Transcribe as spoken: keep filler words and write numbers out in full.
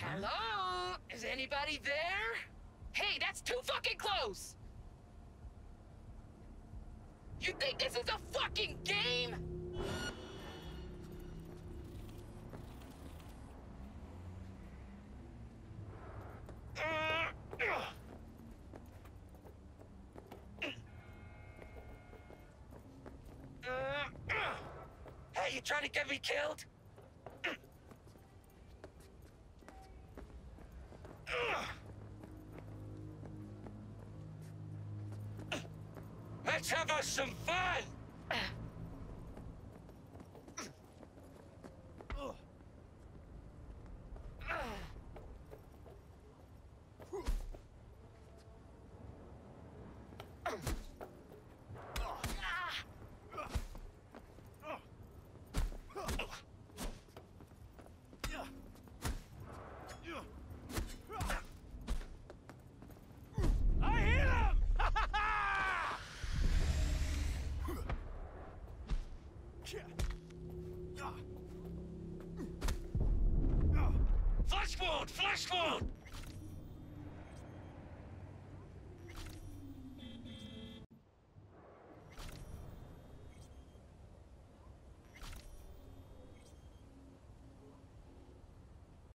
Hello? Is anybody there? Hey, that's too fucking close! You think this is a fucking game? Hey, you trying to get me killed? Let's have us some fun! I hit him! Flesh wound! Flesh wound!